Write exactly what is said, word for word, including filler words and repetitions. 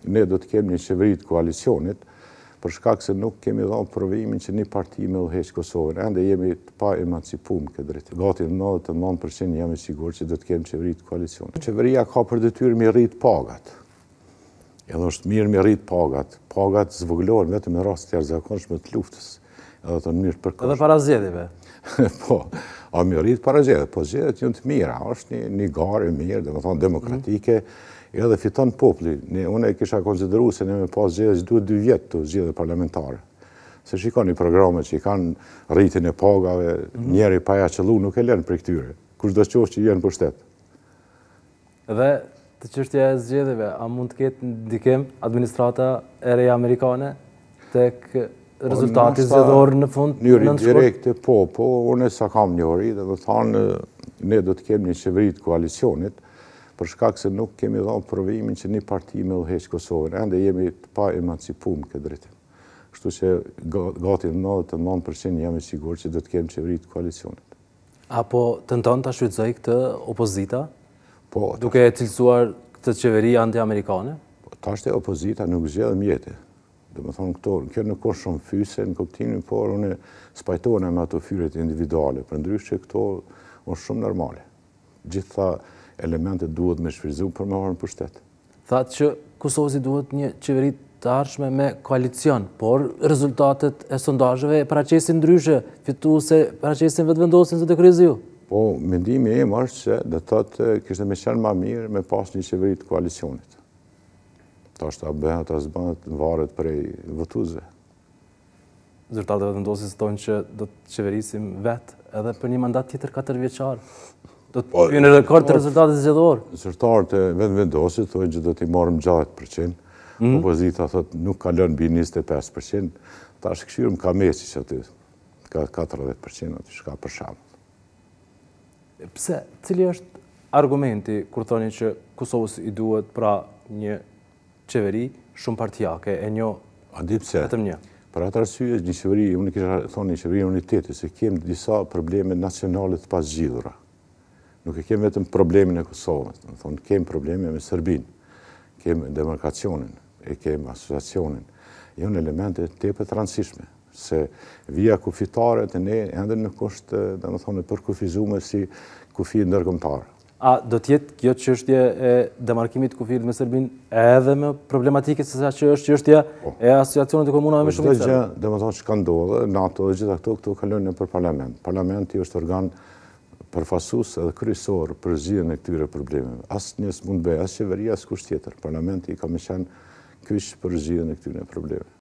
ne do të kemi një qeveri të koalicionit, për shkak se nuk kemi dhënë provimin që një parti me udhëheq Kosovën. Ende jemi të pa emancipuar këtë drejtim. Gati nëntëdhjetë e nëntë përqind jam i sigurt që do të kemi qeveri të koalicionit. Qeveria ka për detyrë me rrit pagat. Edhe është mirë me rrit pagat. Pagat zvogëlohen vetëm në rast të jashtëzakonshme të luftës. Edhe të mirë për Edhe para zgjedhjeve. Po, a me rrit para zgjedhjeve, po zgjedhjet janë të mira, është një, një garë e mirë, domethënë demokratike. Mm. Edhe fiton populli. Unë e kisha konsideruar se ne me pas zgjedhje duhet dy vjet të zgjedhje parlamentare. Se shikoni programet që i kanë rritin e pagave, mm. njeri pa ja qëllu nuk e lën për këtyre. Kushdo qoftë që jenë për shtet. Dhe të çështja e zgjedhjeve, a mund të ketë ndikim administrata e re amerikane tek rezultati zgjedhor në fund? Njëri direkte, po, po, unë sa kam njëri, dhe do thonë ne do të kemi një qeveri të koalicionit, për shkak se nuk kemi dhënë provimin që një parti me udhëheq Kosovën. Ende jemi të pa emancipuar këtë drejtim. Kështu që gati nëntëdhjetë e nëntë përqind jam i sigurt që do të kemi qeveri të koalicionit. Apo tenton ta shfrytëzoj këtë opozita? Po, duke e cilësuar këtë qeveri anti-amerikane? Po, tash e opozita nuk zgjedh mjete. Domethënë këto, kjo nuk është shumë fyse në kuptimin, por unë spajtohem me ato fyret individuale, përndryshe këto është shumë normale. Gjitha elementet duhet me shfrytëzu për me marrë në pushtet. Thatë që Kosovësi duhet një qeveri të ardhshme me koalicion, por rezultatet e sondazheve paraqesin ndryshe, fituese paraqesin vetëvendosin se të kryezi ju. Po, mendimi im është që do të thotë kishte më qenë më mirë me pas një qeveri të koalicionit. Tash ta bëhet as bëhet varet prej votuesve. Zyrtarët e vetëvendosis thonë që do të qeverisim vetë edhe për një mandat tjetër katër vjeçar. Do të hyjnë në rekord të rezultatit zgjedhor. Zyrtarët e vetëvendosit thonë që do t'i marrim gjashtëdhjetë përqind. Mm. Opozita thotë nuk ka lënë mbi njëzet e pesë përqind. Tash këshirëm ka Mesić aty. Ka katërdhjetë përqind aty shka për shembull. Pse? Cili është argumenti kur thoni që Kosovës i duhet pra një qeveri shumë partijake e një vetëm një? Për atë arsye një qeveri, unë kisha thonë një qeveri uniteti, se kemi disa probleme nacionale të pasgjidhura. Nuk e kemi vetëm problemin e Kosovës, në thonë, kemi probleme me Serbinë, kemi demarkacionin, e kemi asociacionin. Janë elemente tepër të rëndësishme, se vija kufitare të ne ende nuk është, dhe më thonë, përkufizume si kufi ndërkombëtar. A do t'jetë kjo çështje e demarkimit të kufit me Serbinë edhe me problematike se sa që është çështja e asociacionit të komunave me shumë të serbe? Dhe më thonë që ka ndodhë, NATO dhe gjitha këto, këto kalojnë për parlament. Parlamenti është organ përfasues edhe kryesor për zgjidhjen e këtyre problemeve. Asnjë s'mund bëj, as qeveria, as kusht tjetër. Parlamenti ka më qenë kyç për zgjidhjen e këtyre problemeve.